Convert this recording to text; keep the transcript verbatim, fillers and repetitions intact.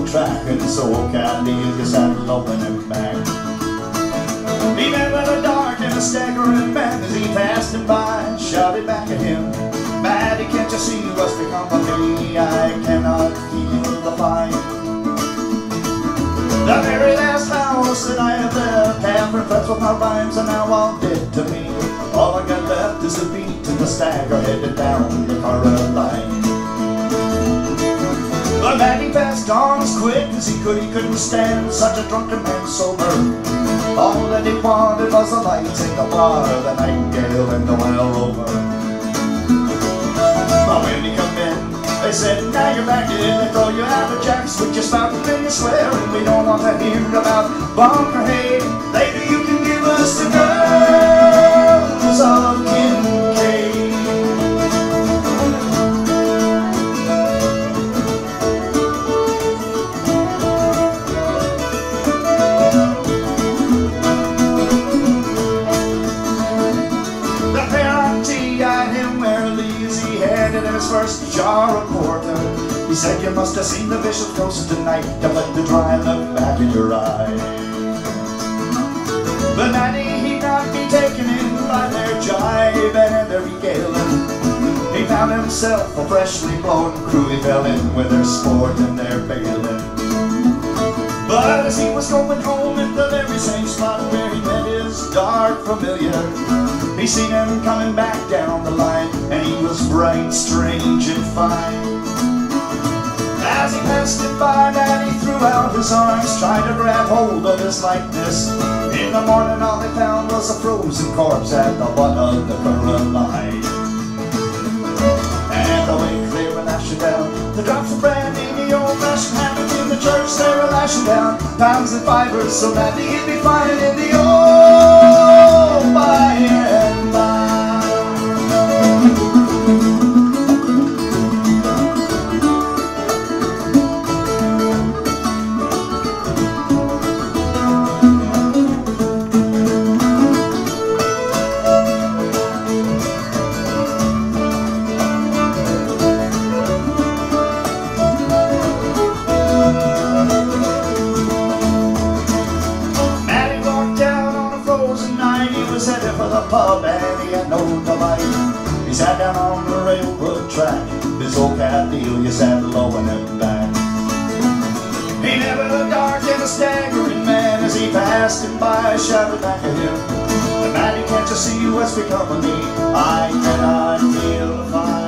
railroad track, and so candy you sat lowin him back. He met with a dark and a staggering man as he passed him by and shouted back at him, Matty, can't you see what's become of me? I cannot feel the fight. The very last house that I have left, half reflects with my rhymes are now all dead to me. All I got left is the beat and the stagger headed down the Curra Line. But Matty passed on as quick as he could. He couldn't stand such a drunken man sober. All that he wanted was the lights in the bar, the nightingale and the wild rover. But when he come in, they said, now you're back in. They throw you out of jacks with your spout and then you swear, and we don't want to hear about bunker hay. Later you can give us the girls of Kincaid. The parent eyed him warily as he handed him his first jar of porter. He said, you must have seen the bishop's ghost tonight to put the dry look back in your eye. But Matty, he'd not be taken in by their jive and their regaling. He found himself a freshly blown crew. He fell in with their sport and their bailing. But as he was going home at the very same spot where he met his dark familiar, he seen him coming back down the line, and he was bright, strange, and fine. As he passed him by, Matty threw out his arms, trying to grab hold of his likeness. In the morning all they found was a frozen corpse at the bottom of the Curra Line. And the way they were lashing down, the drops of brandy, the old-fashioned habit in the church, they were lashing down pounds and fivers, so that he'd be fine in the old by and by. Pub and he had no delight. He sat down on the railroad track. His old cat Delia sat lowin him back. He never looked dark and a staggering man as he passed him by, shouted back at him, Matty, can't you see what's become of me? I cannot feel the fire.